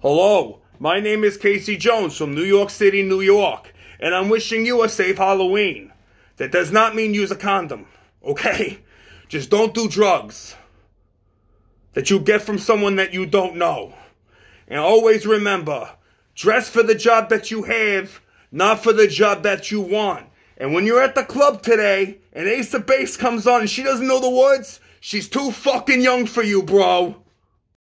Hello, my name is Casey Jones from New York City, New York, and I'm wishing you a safe Halloween. That does not mean use a condom, okay? Just don't do drugs that you get from someone that you don't know. And always remember, dress for the job that you have, not for the job that you want. And when you're at the club today, and Ace of Base comes on and she doesn't know the words, she's too fucking young for you, bro.